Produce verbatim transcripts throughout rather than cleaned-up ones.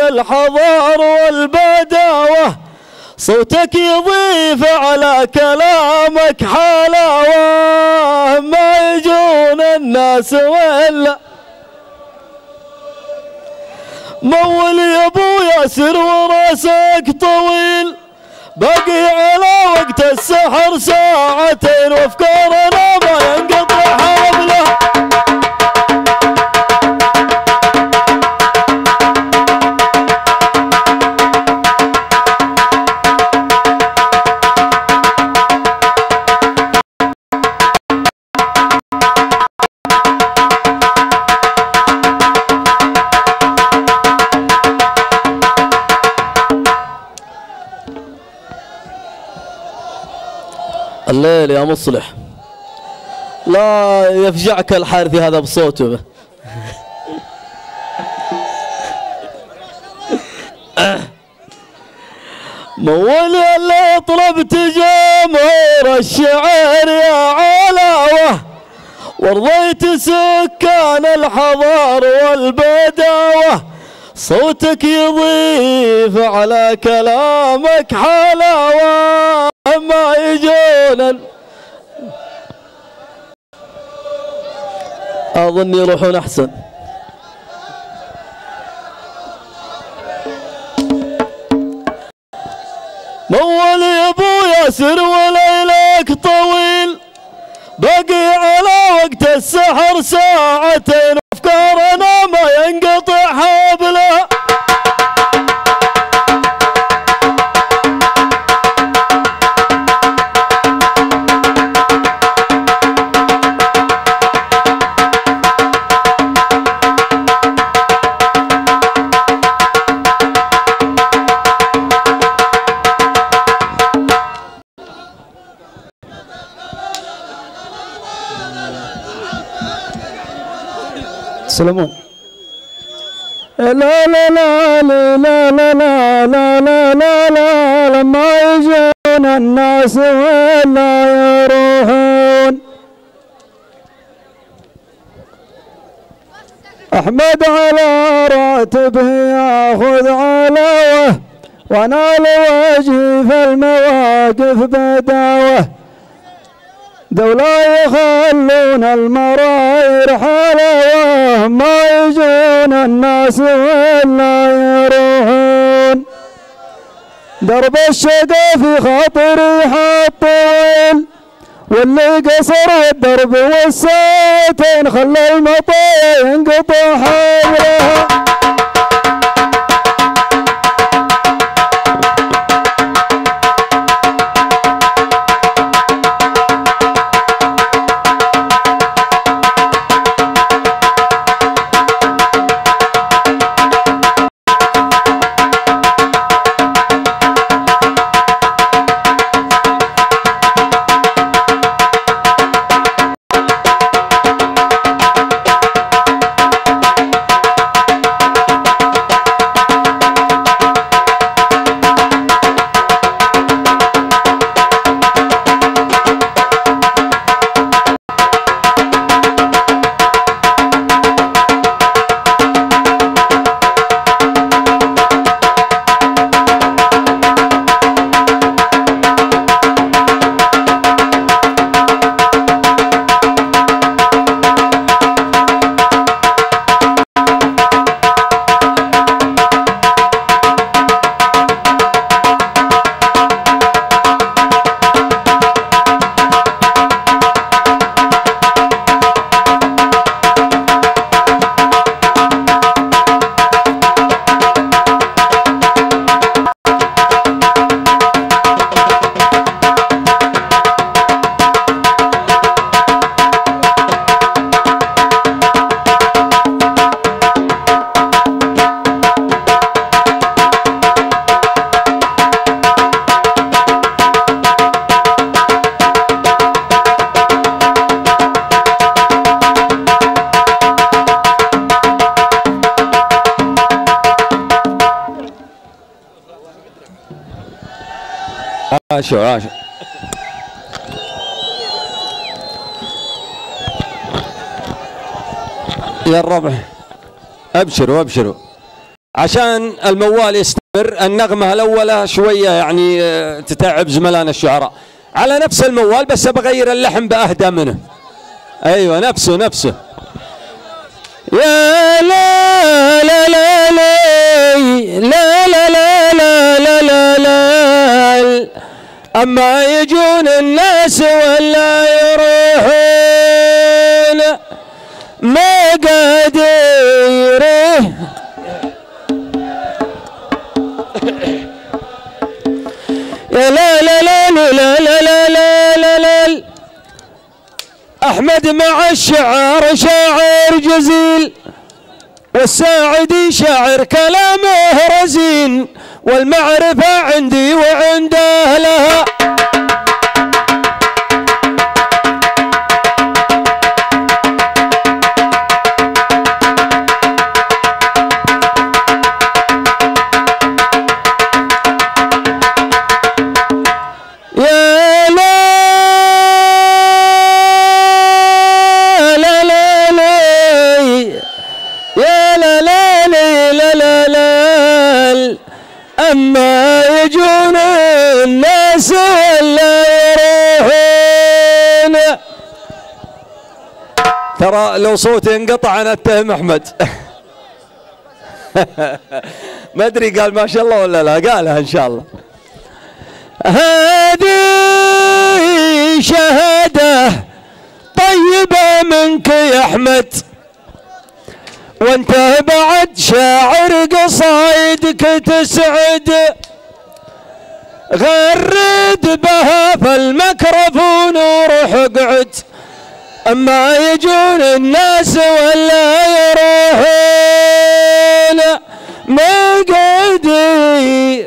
الحضار والبداوة صوتك يضيف على كلامك حلاوة ما يجون الناس ولا مول يا ابو ياسر وراسك طويل باقي على وقت السحر ساعتين وافكارنا ما ينقطع حبله الليل يا مصلح لا يفجعك الحارثي هذا بصوته. مولي اللي طلبت جمهور الشعر يا علاوة ورضيت سكان الحضار والبداوة صوتك يضيف على كلامك حلاوة ما يجون أظن يروحون أحسن. مول يا أبو ياسر وليلك طويل باقي على وقت السحر ساعتين أفكارنا ما ينقطع حبله سلمون. لا لا لا لا لا لا لا لا لا لا لا لما يجون الناس ولا يروحون. أحمد على راتبه ياخذ علاوة وانا لوجهي في المواقف بداوة دولة يخلون المراير حلاوة ما يجون الناس ولا يروحون. درب الشقا في خاطري حطول واللي قصر الدرب والساتين خلى المطايا ينقطع حولها. عاشوا عاشوا يا الربع ابشروا ابشروا. عشان الموال يستمر. النغمة الأولى شوية يعني تتعب زملائنا الشعراء. على نفس الموال بس بغير اللحن بأهدى منه. أيوة نفسه نفسه. يا لا لا لا لا لا لا لا لا لا لا أما يجون الناس ولا يروحون ما قادره يا لا لا لا لا لا لا لا لا لا أحمد مع الشعر شاعر جزيل والساعدي شاعر كلامه رزين والمعرفة عندي وعند أهلها أما يجون الناس ولا يروحون. ترى لو صوتي انقطع انا اتهم احمد. ما ادري قال ما شاء الله ولا لا؟ قالها ان شاء الله. هذه شهاده طيبه منك يا احمد وانت بعد شاعر قصايدك تسعد غرد بها في الميكروفون وروح اقعد اما يجون الناس ولا يروحون ما قادر.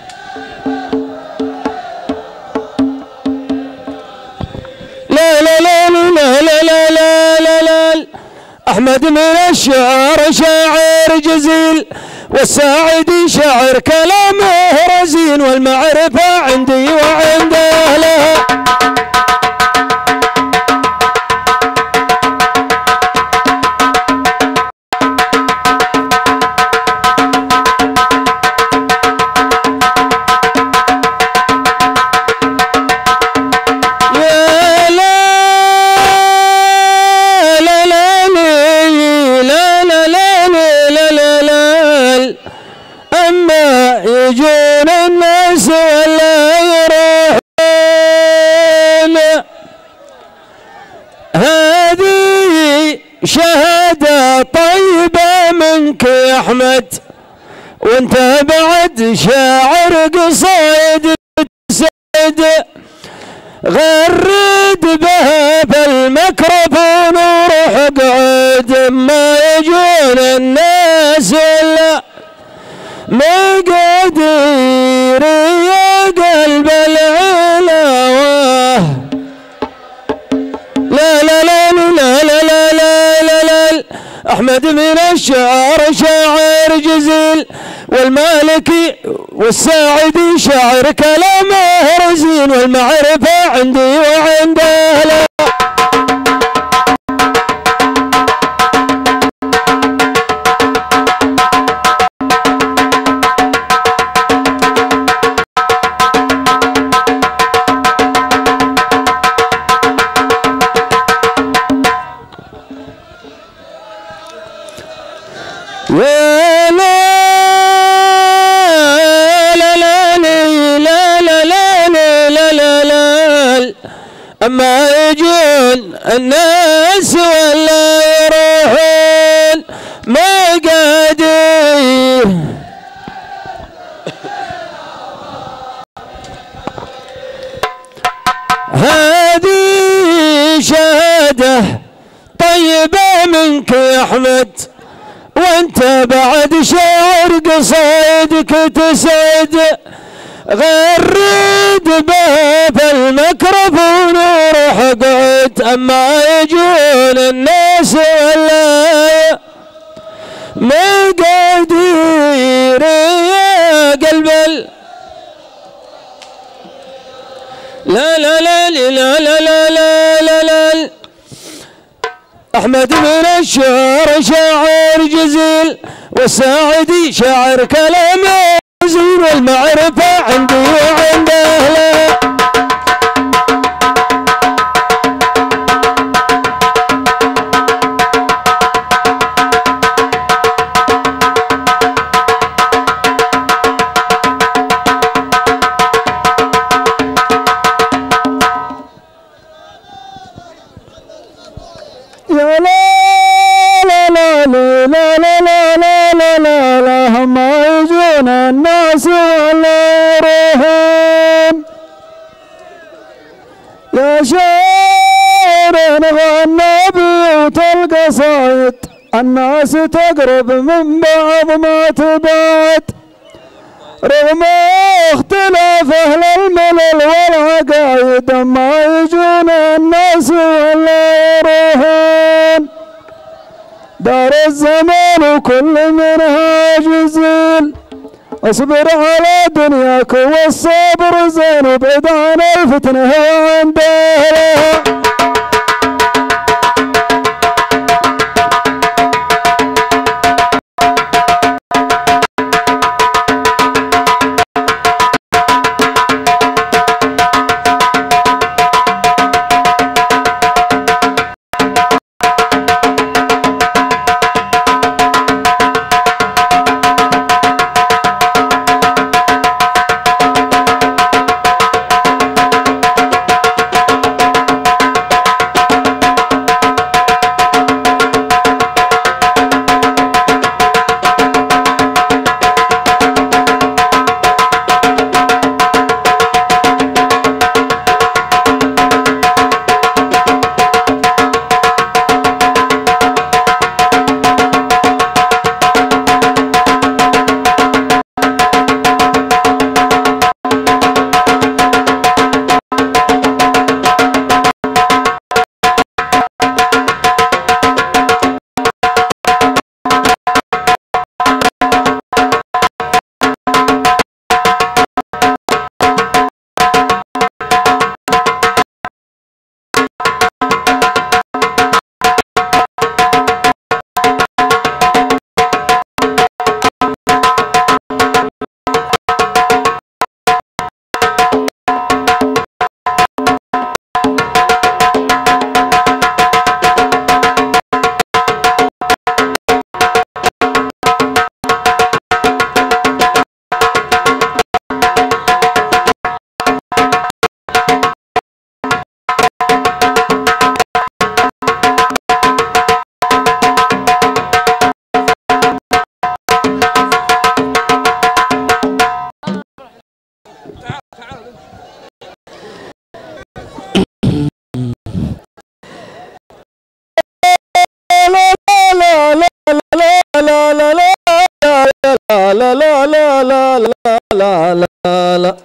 لا لا لا لا لا لا لا لا لا أحمد من الشعر شاعر جزيل والساعدي شاعر كلامه رزين والمعرفة عندي وعند أهلها. يجون الناس ولا يروحون هذه شهادة طيبة منك يا أحمد وانت بعد شاعر قصايد تسعد غرد بها في الميكروفون وروح اقعد ما يجون الناس ولا ما قادر يا قلب العلاوة. لا لا لا لا لا لا لا لا لا أحمد من الشعر شاعر جزيل والمالكي والساعدي شاعر كلامه رزين والمعرفة عندي وعند أهله. لا لا لا لا لا لا لا لا لا أما يجون الناس ولا يروحون ما قادر. هذه شهادة طيبة منك يا أحمد وانت بعد شعر قصايدك تسعد غرد بها في الميكروفون وروح اقعد اما يجون الناس ولا ما قادر يا قلب لا لا لا لا لا لا لا لا لا أحمد من الشعر شاعر جزيل والساعدي شاعر كلامه زور المعرفة عندي وعند أهله. يا لا لا لا لا لا لا لا لا لا لا ما يجون الناس ولا يروحون. يا شاعر غنى بيوت القصايد الناس تقرب من بعض ما تبعد رغم اختلاف اهل الملل والعقايد ما يجون الناس ولا يروحون. دار الزمان وكل منها جزيل اصبر على دنياك والصبر زين وابعد عن الفتنه وعند اهلها. لا لا لا لا لا لا لا لا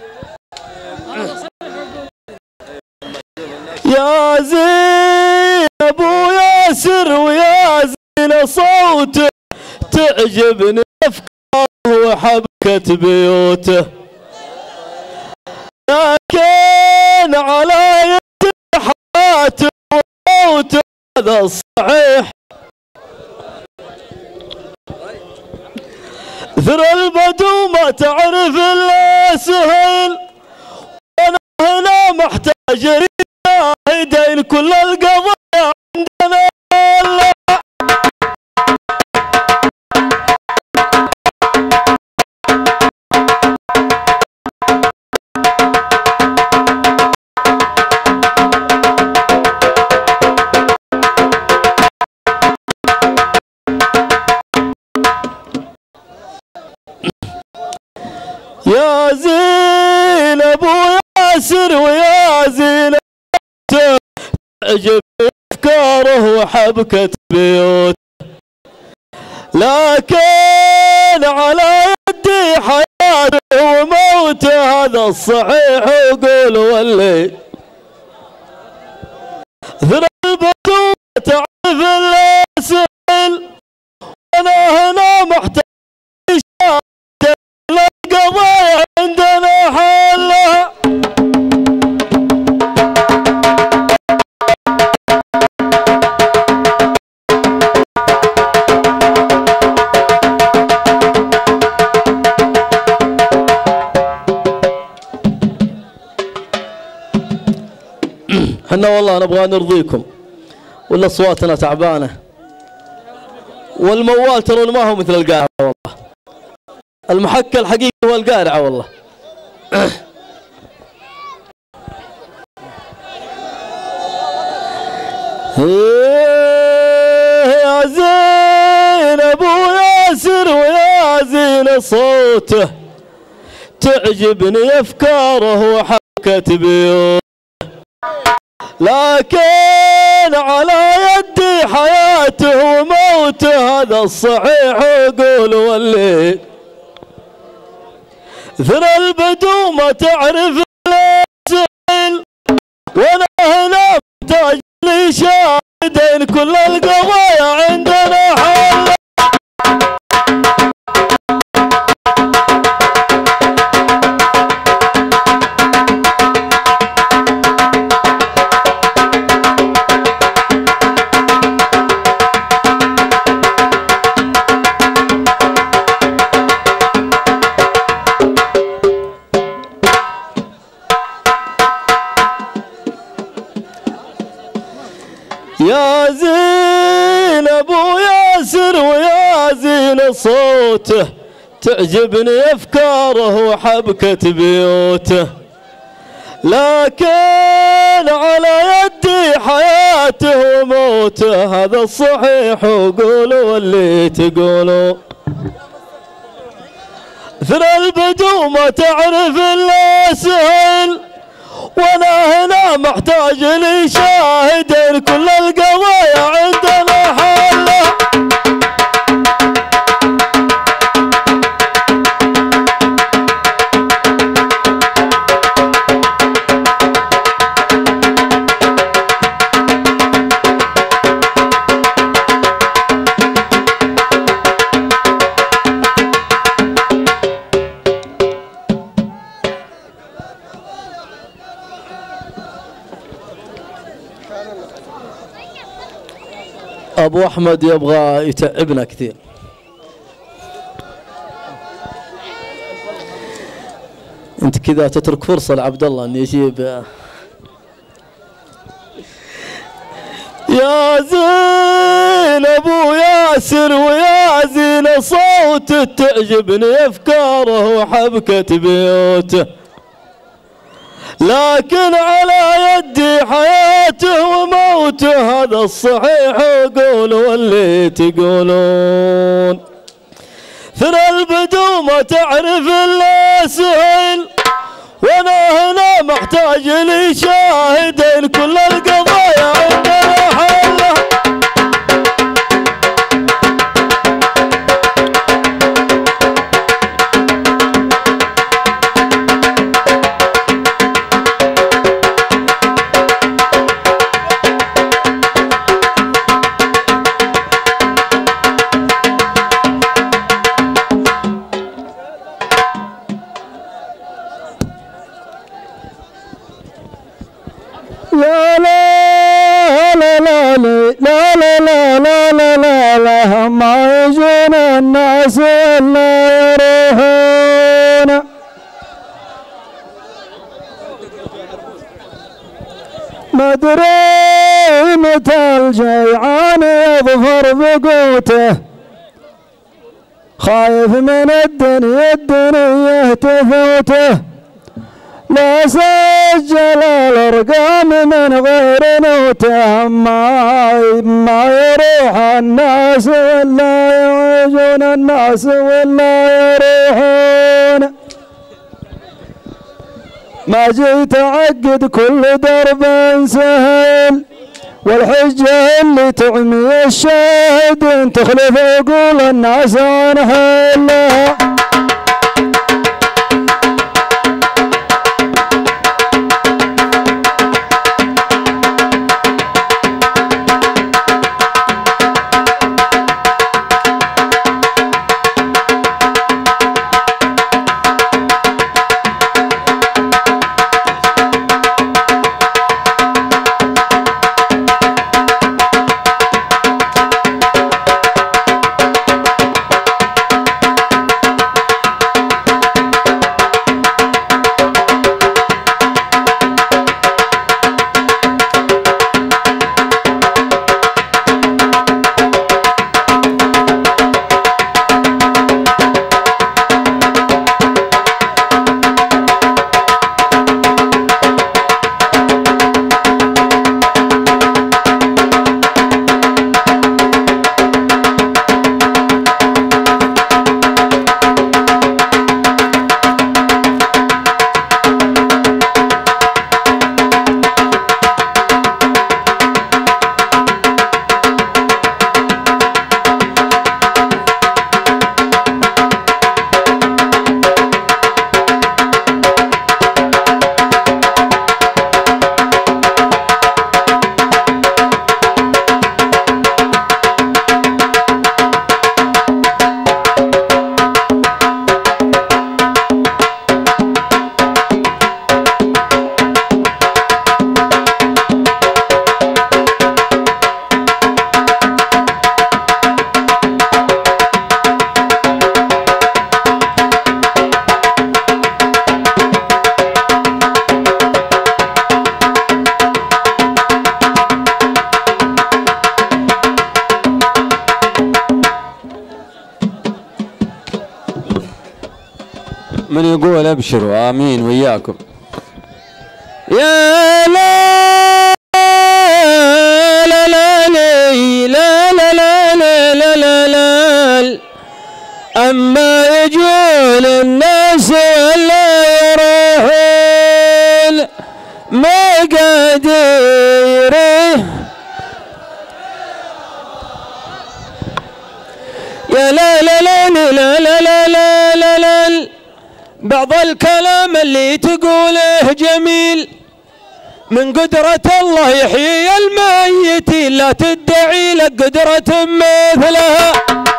يا زين ابو ياسر ويا زين صوته تعجبني افكاره وحبكة بيوته لكن على يد حياته وموته هذا الصحيح ثرى البدو ما تعرف الا سهل وانا هنا محتاج رجال كل القضايا عندنا الله. يا زين ابو ياسر ويا زين تعجب افكاره وحبكة بيوته لكن على يدي حياته وموته هذا الصحيح وقول واللي ذر البطوله تعرف الا سهل وانا هنا محتاج القضايا عندنا حلها. احنا والله نبغى نرضيكم ولا اصواتنا تعبانه، والموال ترون ما هو مثل القارعه والله، المحكى الحقيقي هو القارعه والله. يا زين ابو ياسر ويا زين صوته، تعجبني افكاره وحركه بيوته، لكن على يدي حياته وموته، هذا الصحيح يقول واللي ثرى البدو ما تعرف السهل، وانا هنا محتاج لي شاهدين، كل القضايا عندنا حل. يا زين ابو ياسر ويا زين صوته، تعجبني افكاره وحبكة بيوته، لكن على يدي حياته وموته، هذا الصحيح وقولوا واللي تقولوا. ثرى البدو ما تعرف الا سهل، وانا هنا محتاج لي شاهدين، كل القضايا عندنا حل. ابو احمد يبغى يتعبنا كثير. انت كذا تترك فرصه لعبد الله انه يجيب. يا زين ابو ياسر ويا زين صوته، تعجبني افكاره وحبكه بيوته، لكن على يدي حياته وموته، هذا الصحيح وقولوا واللي تقولون. ثرى البدو ما تعرف الا سهل، وانا هنا محتاج لي شاهدين، كل القضايا عندنا حل. لا لا لا لا لا لا لا لا لا لا لا ما يجون الناس ولا يروحون. ما ادري متى الجيعان يظفر بقوته، خايف من الدنيا الدنيا تفوته، لا سجل الارقام من غير نوته، ما ما يروح الناس ولا يعيشون الناس ولا يروحون. ما جيت اعقد كل درب سهل، والحجه اللي تعمي الشاهد تخلف عقول الناس عن حلها. من يقول ابشروا امين وياكم. يا لا لا لا لا لا لا لا لا لا لا اما يجون الناس ولا يروحون ما قادر. يا لا لا لا لا لا لا لا لا لا بعض الكلام اللي تقوله جميل من قدرة الله يحيي الميت لا تدعي لك قدرة مثلها.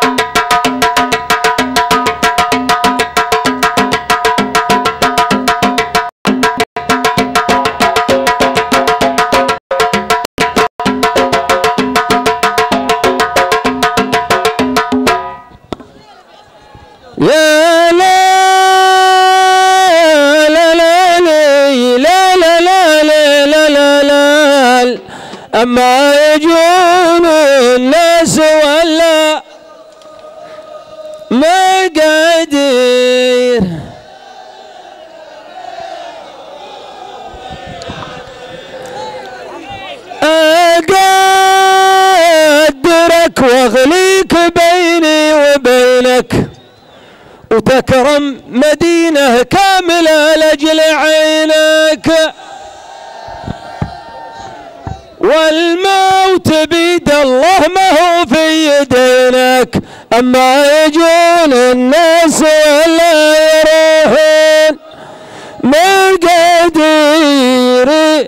يا لا لا لا لا لا لا لا لا لا أما يجون الناس ولا ما قادر. أقدرك واغليك بيني وبينك وتكرم مدينة كاملة لأجل عينك والموت بيد الله ما هو في يدينك. أما يجون الناس ولا يروحون ما قادر.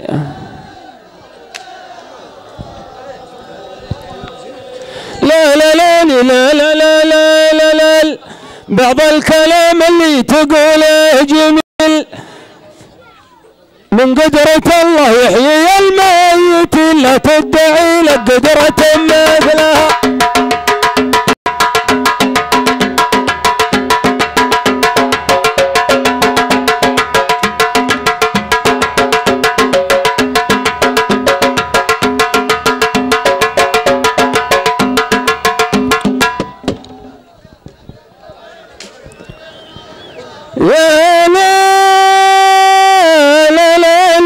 لا لا لا لا لا لا لا لا لا بعض الكلام اللي تقوله جميل من قدرة الله يحيي الميت لا تدعي لك قدرة مثلها. يا لا لا لا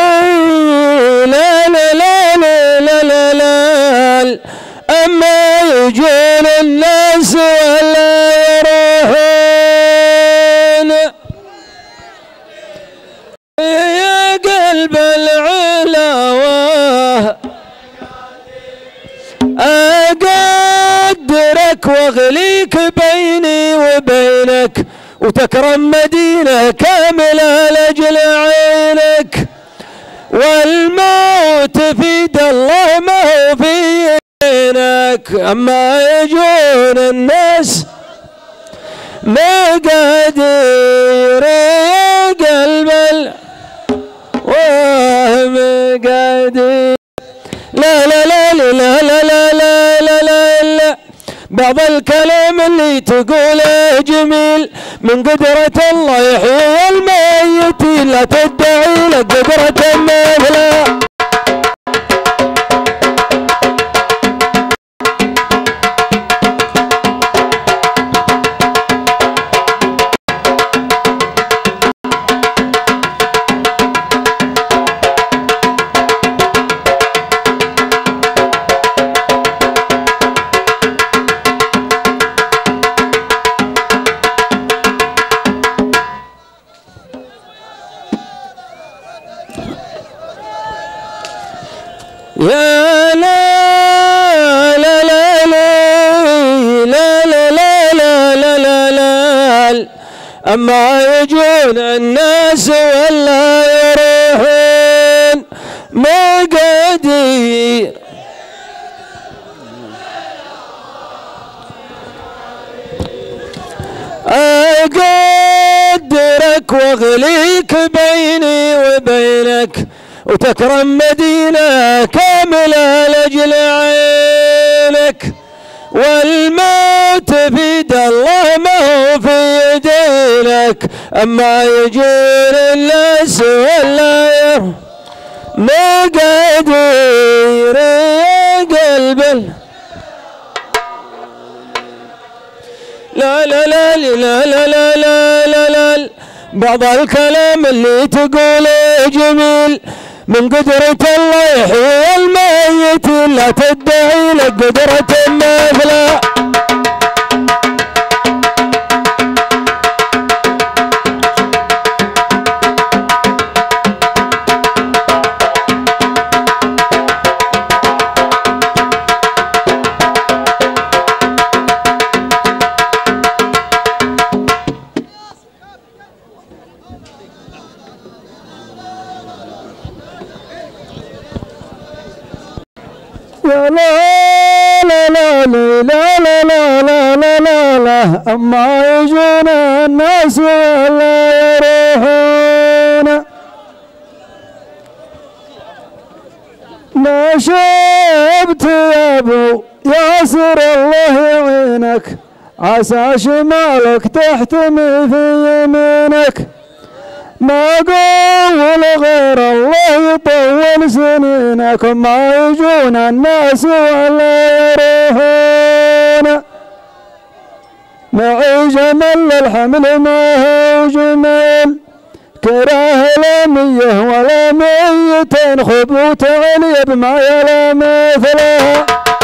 لا لا لا لا لا لا أما يجون الناس ولا يروحون يا قلب العلاوة أقدرك واغليك بيني وبينك وتكرم مدينة كاملة لأجل عينك والموت في يد الله ما هو في يدينك. أما يجون الناس ما قادر يا قلب وهم قادر. لا لا لا لا لا لا لا لا لا لا بعض الكلام اللي تقوله جميل من قدرة الله يحيي الميت لا تدعي لك قدرة مثلها. يا لا لا لا لا لا لا لا لا لا لا أما يجون الناس ولا يروحون ما قادر. أقدرك واغليك بيني وبينك وتكرم مدينة كاملة لأجل عينك والموت في يد الله ما هو في يدينك. أما يجون الناس ولا يروحون ما قادر يا قلب لا لا لا لا لا لا لا لا لا بعض الكلام اللي تقوله جميل من قدرة الله يحيي الميت لا تدعي لك قدرة مثله يا لا لا لا لا لا لا لا لا لا لا أما يجون الناس ولا يروحون ما شبت يا ابو ياسر الله يعينك عسى شمالك تحتمي في يمينك ما قول غير الله يطول سنينك ما يجون الناس ولا يروحون معي جمل الحمل ما هو جميل كراه لا مية ولا ميتين خبوت علي بما يلا مثلها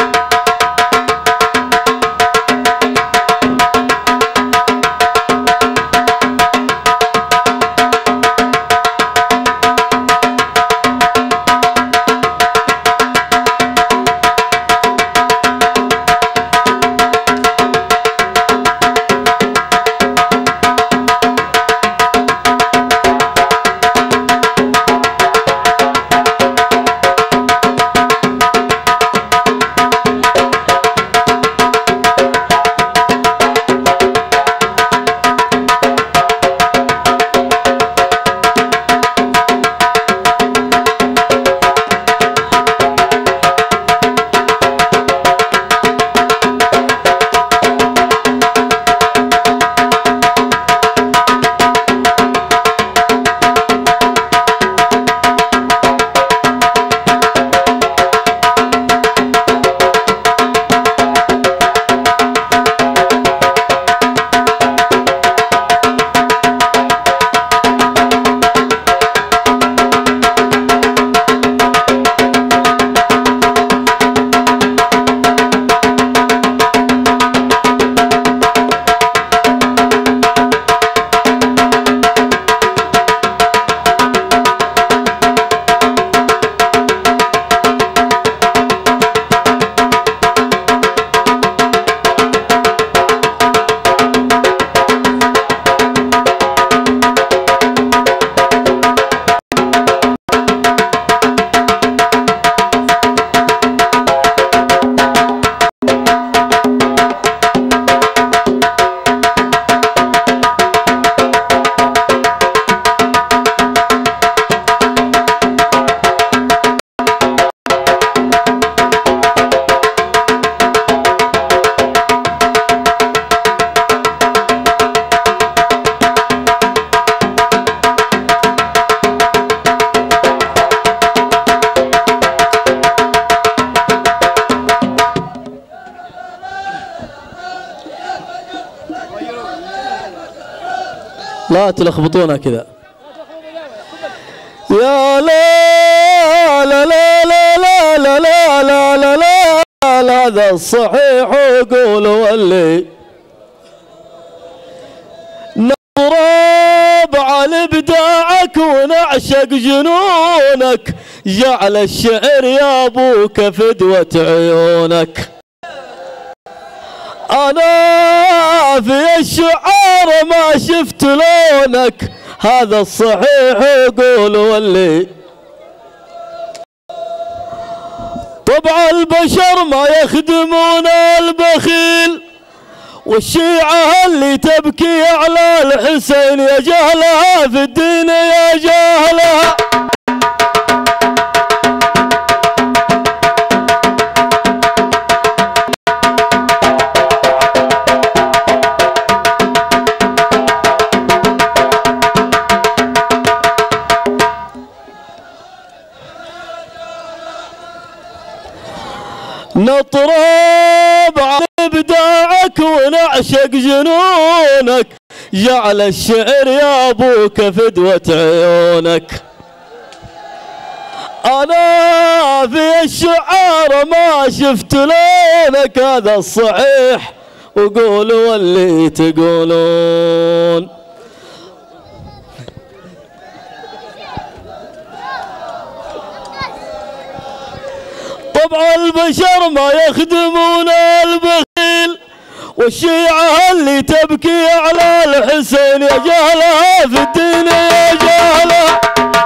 لا تلخبطونا كذا. يا لا لا لا لا لا لا لا لا لا لا هذا الصحيح وقول واللي نضرب على ابداعك ونعشق جنونك جعل الشعر يا ابوك فدوة عيونك. أنا في الشعار ما شفت لونك هذا الصحيح وقول واللي طبع البشر ما يخدمون البخيل والشيعة اللي تبكي على الحسين يا جهلها في الدين يا جهلها. نطرب على ابداعك نحبك ونعشق جنونك، جعل الشعر يا ابوك فدوة عيونك. انا في الشعار ما شفت لونك، هذا الصحيح وقولوا واللي تقولون. طبع البشر ما يخدمون البخيل، والشيعة اللي تبكي على الحسين يا جهلها في الدين يا جهلها.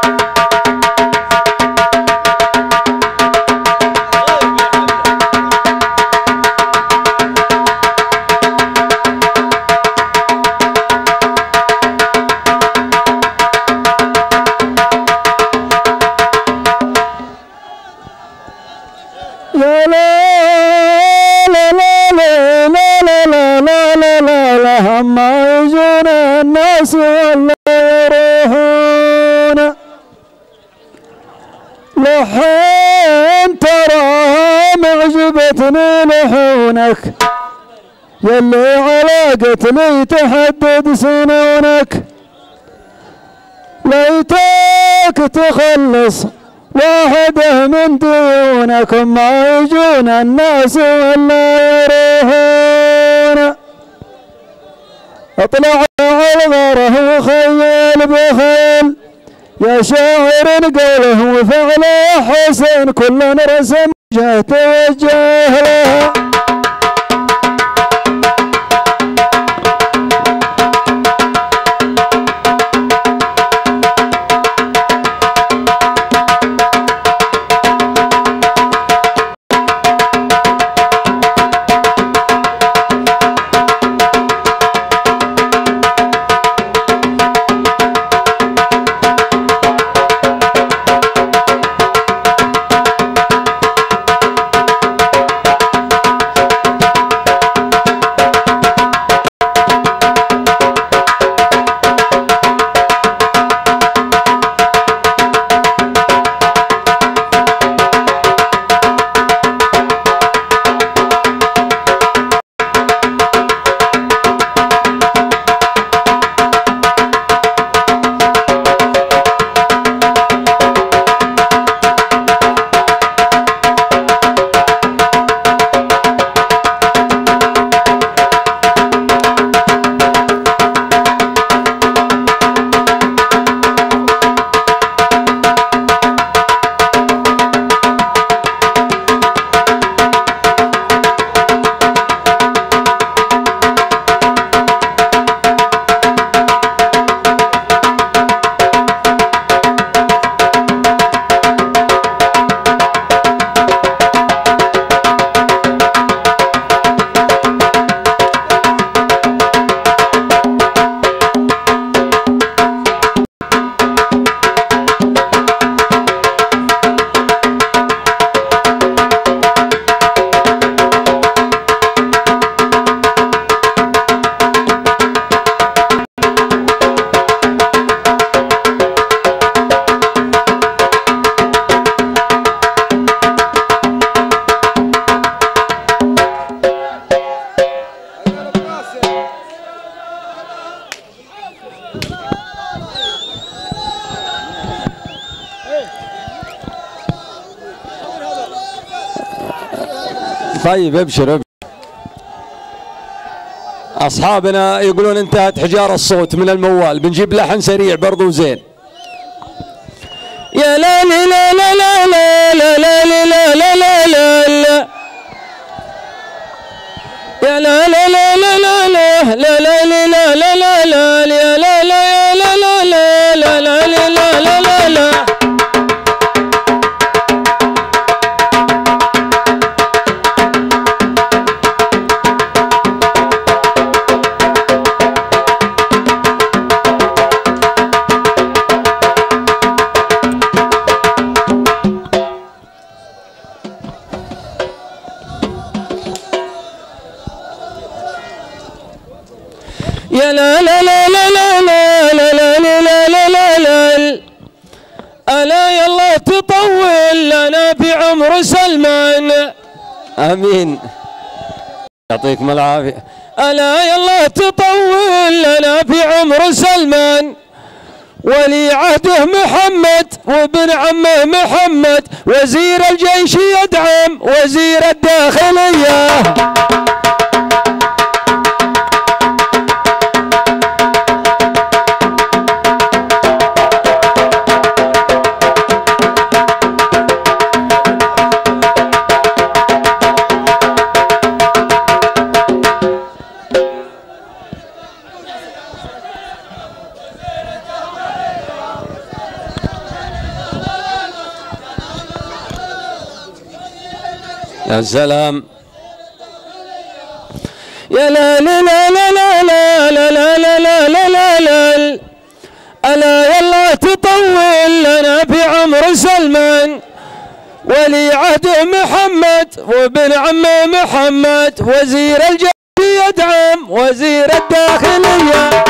ما يجون الناس ولا يروحون، لحين تراهم عجبتني لحونك، يلي على قتلي تحدد سنونك. ليتك تخلص واحده من ديونك، ما يجون الناس ولا يروحون. اطلع على الغره وخيل بخيل، يا شاعر قوله وفعله حسين، كل رسم جهه توجه له. طيب ابشر ابشر. اصحابنا يقولون انتهت حجار الصوت من الموال، بنجيب لحن سريع برضو زين. يا لا لا لا لا لا لا لا لا لا لا لا لا يا لا لا لا لا لا لا لا لا لا لا لا لا يا لا لا يا لا لا لا لا لا لا لا لا لا. يا لا لا لا لا لا لا لا لا لا لا لا لا ألا يلا تطول لنا بعمر سلمان. آمين يعطيكم العافية. ألا يلا تطول لنا في عمر سلمان، ولي عهده محمد وابن عمه محمد، وزير الجيش يدعم وزير الداخلية. يا سلام يا لا لا لا لا لا لا لا لا لا لا لا لا ألا يلا تطول لنا في عمر سلمان، ولي عهده محمد وابن عمه محمد، وزير الجيش يدعم وزير الداخلية.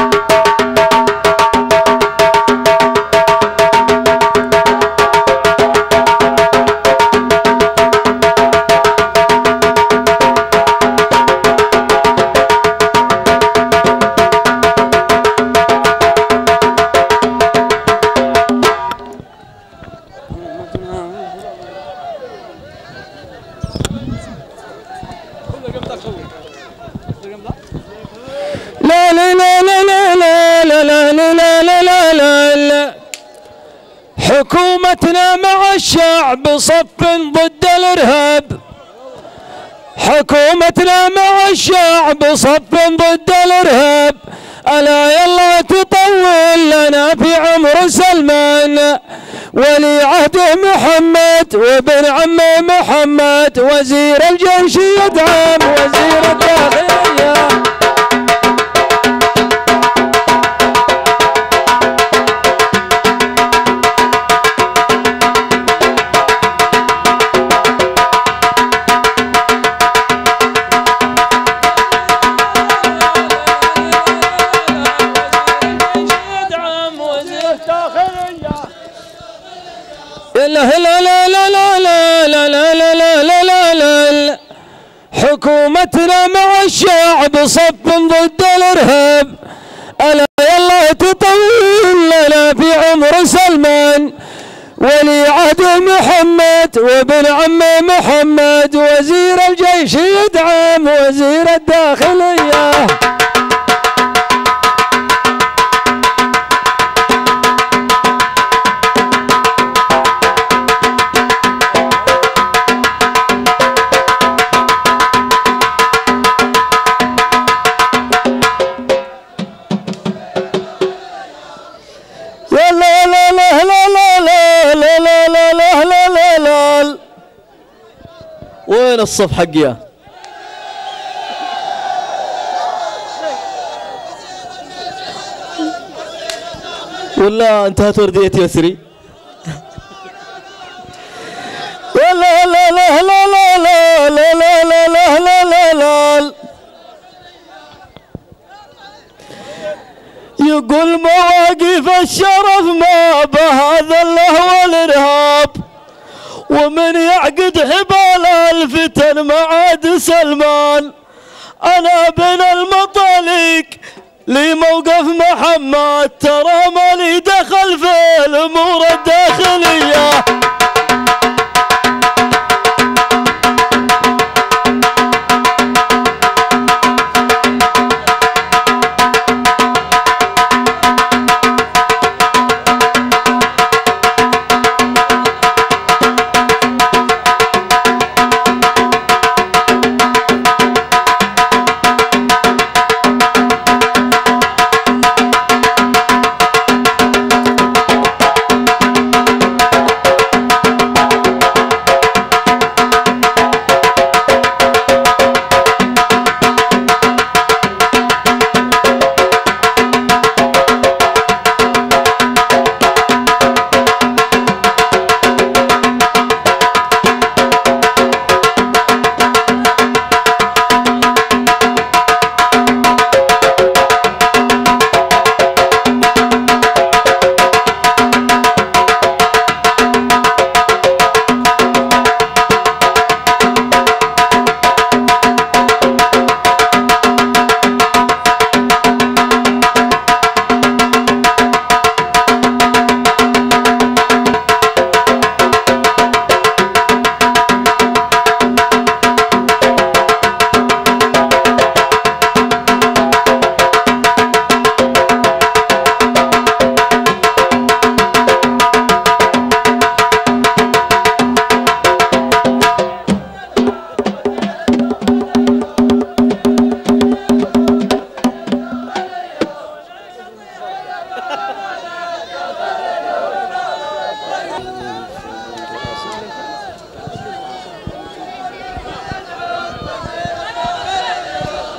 لا لا لا لا لا لا لا لا لا لا لا لا لا حكومتنا مع الشعب صف ضد الإرهاب، حكومتنا مع الشعب صف ضد الإرهاب. ألا يلا تطول لنا في عمر سلمان، ولي عهده محمد وابن عمه محمد، وزير الجيش يدعم وزير الداخلية. لا لا لا لا لا لا لا لا لا لا لا لا حكومتنا مع الشعب صف ضد الإرهاب. ألا يلا تطول لنا في عمر سلمان، ولي عهده محمد وابن عمه محمد، وزير الجيش يدعم وزير الداخلية. وين الصف حقي؟ ولا انتهت وردية يسري؟ لا لا لا لا لا لا لا لا لا لا لا لا يقول مواقف الشرف ما بهذا اللهو والإرهاب، ومن يعقد حبال الفتن مع عاد سلمان. أنا بين المطالق لي موقف محمد، ترى مالي دخل في الأمور الداخلية.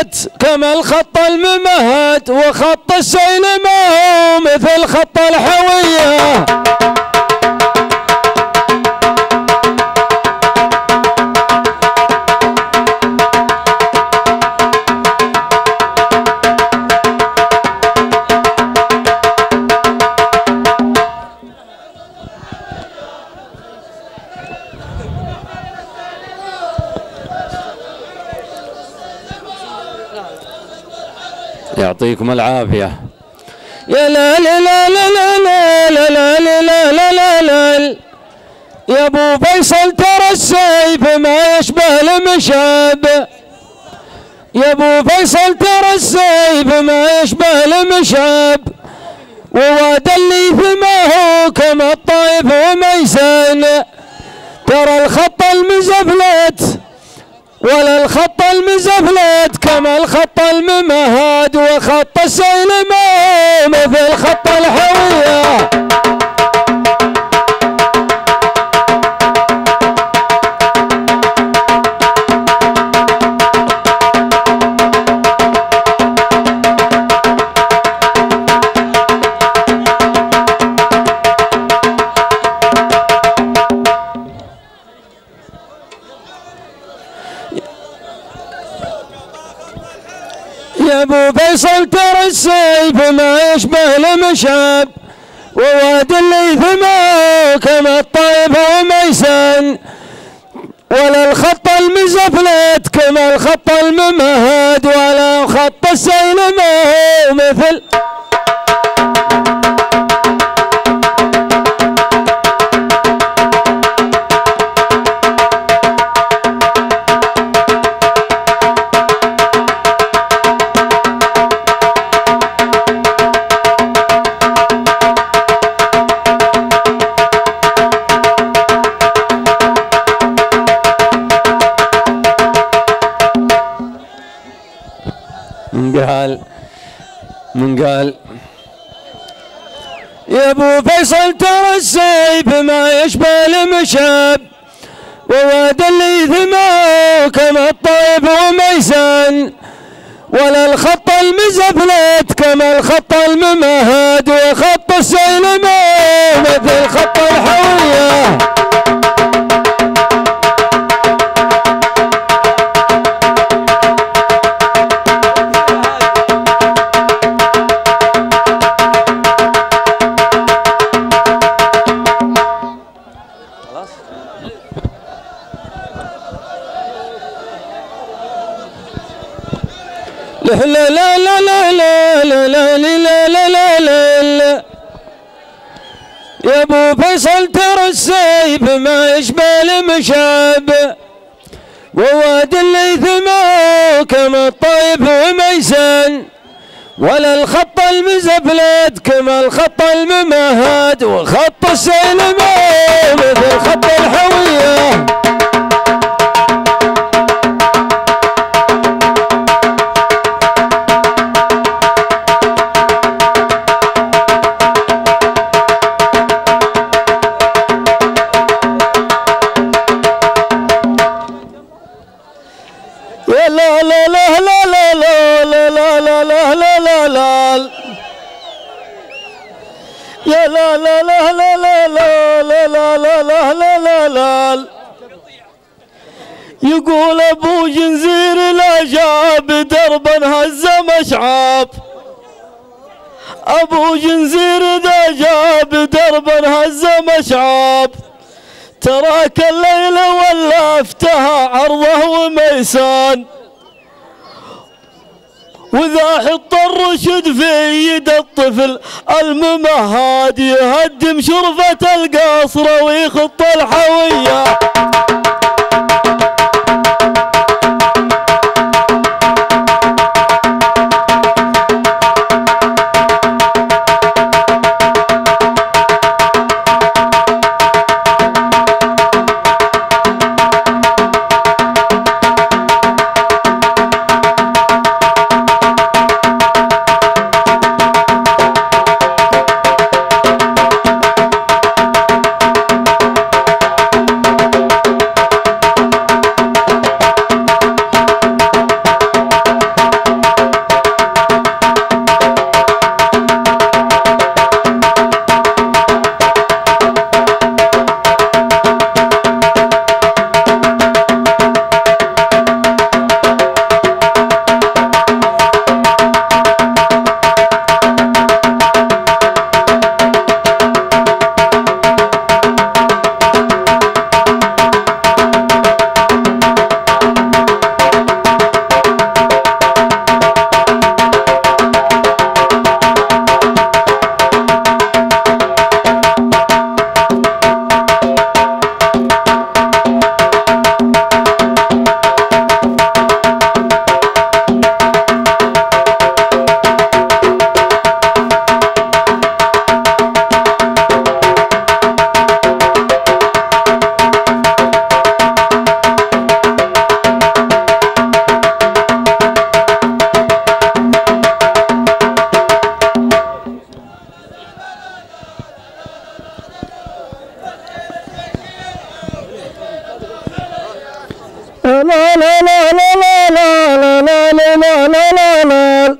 الزفلت كما الخط الممهد، وخط السيل ما هو مثل خط الحوية. يعطيكم العافية. يا لا لا لا لا لا لا لا لا لا لا لا لا يا ابو فيصل ترى السيف ما يشبه المشاب، يا ابو فيصل ترى السيف ما يشبه المشاب، وواد الليث ما هو كما الطائف وميسان، ترى الخط المزفلت ولا الخط المزفلت كما الخط الممهد، وخط السيل ما مثل خط الحوية. يا ابو فيصل ترى السيف ما يشبه المشاب، وواد الليث ما كما الطائف وميسان، ولا الخط المزفلت كما الخط الممهد، ولا خط السيل ما هو مثل من قال من قال يا ابو فيصل ترى السيف ما يشبه المشاب، وواد الليث ما كما الطائف وميسان، ولا الخط المزفلت كما الخط الممهد، وخط السيل ما مثل خط الحوية. لا لا لا لا لا لا لا لا لا لا لا لا يا ابو فيصل ترى السيف ما يشبه المشاب، وواد الليث ما كما الطائف وميسان، ولا الخط المزفلت كما الخط الممهد، وخط السيل ما مثل خط الحوية. يا لا لا لا لا لا لا لا لا لا لا لا لا يا لا لا لا لا لا لا لا لا لا لا لا لا يقول ابو جنزير لا جاب دربا هز مشعاب، ابو جنزير ذا جاب دربا هز مشعاب، تراك الليل ولفتها عرضه وميسان، وذا حط الرشد في يد الطفل الممهد، يهدم شرفة القصر ويخط الحوية. لا لا لا لا لا لا لا لا لا لا لا لا.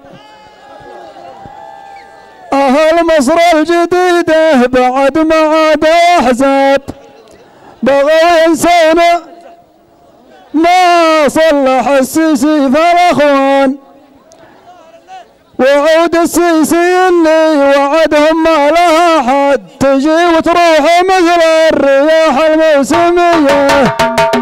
أهل مصر الجديدة بعد ما عادوا أحزاب بغوا ينسونا ما صلح السيسي فالأخوان، وعود السيسي اللي وعدهم ما لها حد تجي وتروح مثل الرياح الموسمية.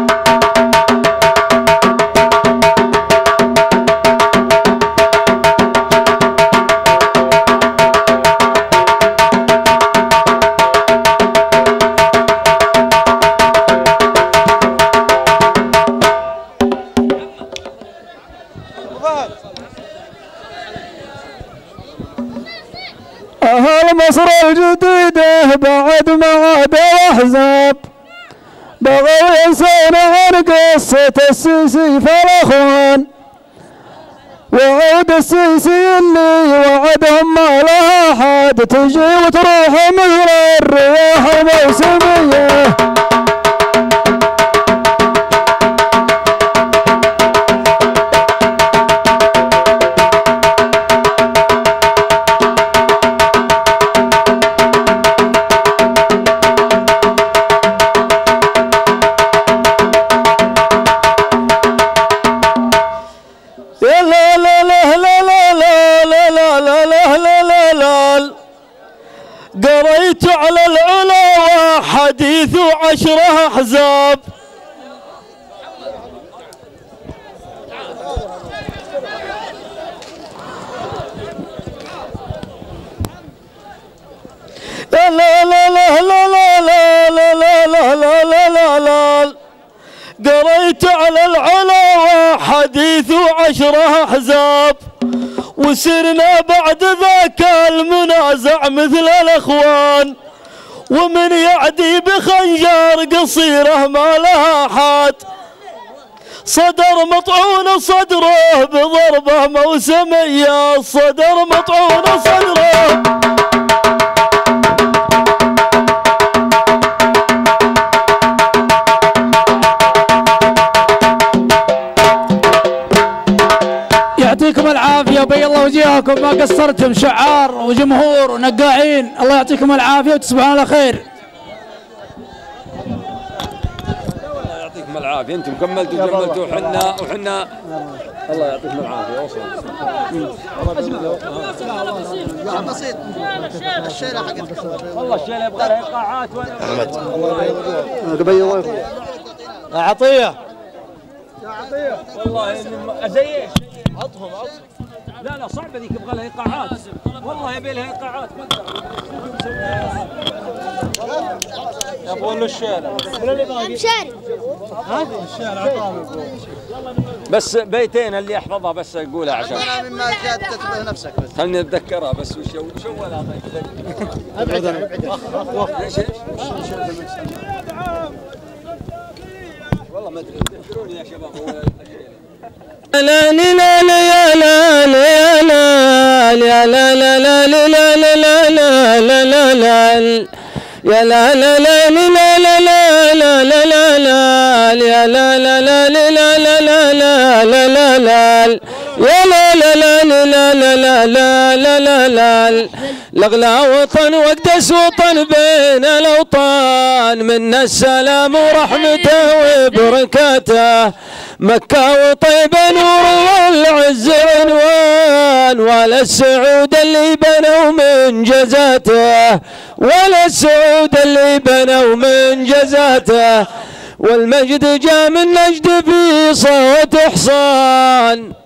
أهل مصر الجديدة بعد ما عادوا أحزاب بغوا ينسون عن قصة السيسي فالأخوان، وعود السيسي اللي وعدهم ما لها حد تجي وتروح مثل الرياح الموسمية. قريت على العلا وحديث عشرة أحزاب لا لا لا لا لا لا لا لا لا لا لا لا. قريت على العلا وحديث عشرة أحزاب وسرنا بعد ذاك المنازع مثل الأخوان، ومن يعدي بخنجر قصيره ما لها حاد صدر مطعون صدره بضربه موسمية، صدر مطعون صدره. يعطيكم العافية وبي الله وجيهكم، ما قصرتم شعار وجمهور ونقاعين، الله يعطيكم العافية وتصبحون على خير. الله يعطيكم العافية، انتم كملتوا كملتوا وحنا وحنا الله يعطيكم العافية. وصل بسيط الشيلة حقت والله الشيلة يبغى لها ايقاعات. احمد الله يا عطية يا عطية والله زي ايش؟ عطهم عطهم. لا لا صعبة ذيك يبغى لها ايقاعات، والله يبي لها ايقاعات. يبغون له الشارع. مشاري. ها؟ الشارع عطاهم. بس بيتين اللي احفظها بس اقولها عشان مما جاد تتبه نفسك بس. خلني اتذكرها بس. وش شو ولا ابعد ابعد. ايش ايش؟ والله ما ادري ذكروني يا شباب. لا لا لا لا لا لا لا لا لا لا لا لا لا لا لا لا لا يا لا لا لا لا لا لا لا لا لا لا يا لا لا لا لا لا لا لا لا لا لا يا لا لا لا لا لا لا لا لا لا لغلا وطن واقدس وطن بين الاوطان، منا السلام ورحمته وبركاته، مكة وطيبة نور والعز عنوان، ولا السعود اللي بنوا من جزاته، ولا السعود اللي بنوا من جزاته، والمجد جاء من نجد في صوت حصان.